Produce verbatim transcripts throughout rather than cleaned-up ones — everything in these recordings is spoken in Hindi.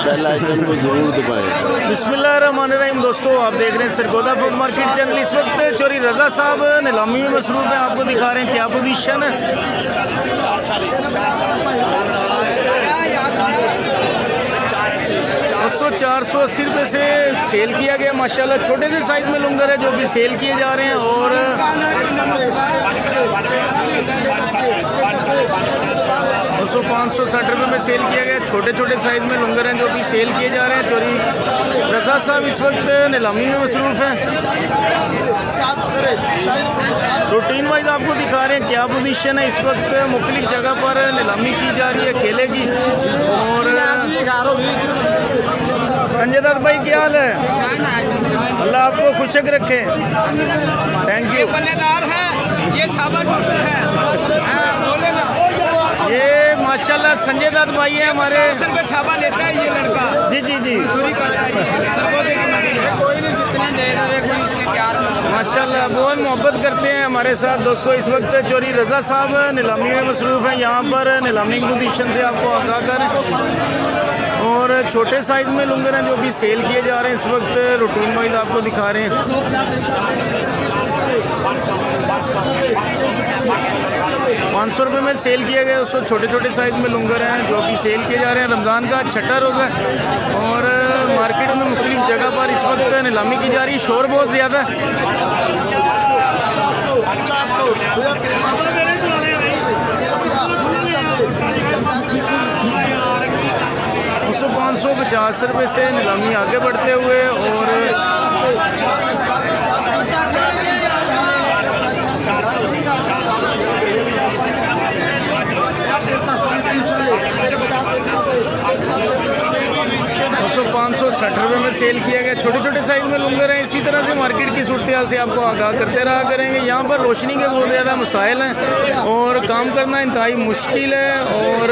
बेल आइकन को जरूर दबाएं। बिस्मिल्लाहिर्रहमानिर्रहीम। दोस्तों, आप देख रहे हैं सरगोदा फ्रूट मार्केट चैनल। इस वक्त चोरी रजा साहब नीलामी में मसरूफ है। आपको दिखा रहे हैं क्या पोजीशन है। दो सौ चार सौ अस्सी रुपये से सेल किया गया माशाल्लाह। छोटे से साइज़ में लुंगर है जो भी सेल किए जा रहे हैं। और दो सौ पाँच सौ साठ रुपये में सेल किया गया। छोटे छोटे साइज़ में लुंगर हैं जो भी सेल किए जा रहे हैं। चोरी रजा साहब इस वक्त नीलामी में मसरूफ़ हैं। रूटीन वाइज आपको दिखा रहे हैं क्या पोजीशन है। इस वक्त मुख्तलिफ जगह पर नीलामी की जा रही है केले की। और संजय दत्त भाई क्या हाल है? अल्लाह आपको खुशक रखे। Thank you. ये छाबा है, बोले ना। ये माशाल्लाह संजय दत्त भाई है हमारे। पे छापा लेता है ये लड़का। जी जी जी माशाल्लाह बहुत मोहब्बत करते हैं हमारे साथ। दोस्तों, इस वक्त चोरी रजा साहब नीलामी में मसरूफ़ हैं। यहाँ पर नीलामी की पोजीशन से आपको आगाह कर। और छोटे साइज़ में लुंगर हैं जो भी सेल किए जा रहे हैं। इस वक्त रूटीन वाइज आपको दिखा रहे हैं। पाँच सौ रुपये में सेल किया गया। उसको छोटे छोटे साइज़ में लुंगर हैं जो कि सेल किए जा रहे हैं। रमज़ान का छठा रोज़ा है और मार्केट में मुख्तलिफ जगह पर इस वक्त नीलामी की जा रही है। शोर बहुत ज़्यादा है। दो सौ पाँच सौ पचास रुपये से नीलामी आगे बढ़ते हुए। और दो सौ पाँच सौ साठ रुपये में सेल किया गया। छोटे छोटे साइज़ में लुंगर हैं। इसी तरह से मार्केट की सूरत हाल से आपको आगाह करते रहा करेंगे। यहाँ पर रोशनी के बहुत ज़्यादा मसाइल हैं और काम करना इंतहाई मुश्किल है। और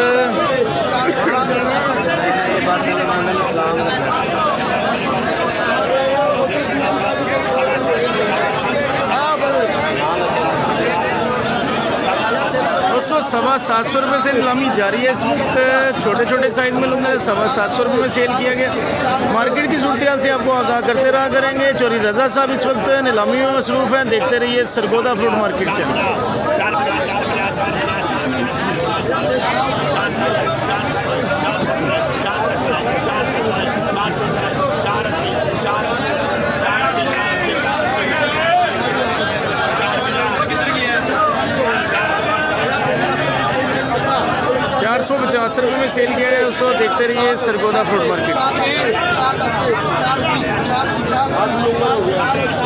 दोस्तों, सवा सात सौ रुपये से नीलामी जारी है। इस वक्त छोटे छोटे साइज़ में लुंगर सवा सात सौ रुपये में सेल किया गया। मार्केट की सूरत हाल से आपको आगाह करते रहा करेंगे। चोरी रजा साहब इस वक्त नीलामी में मसरूफ़ हैं। देखते रहिए सरगोदा फ्रूट मार्केट चैनल। चार सौ पचास रुपये में सेल किया गया। उसको देखते रहिए सरगोदा फ्रूट मार्केट।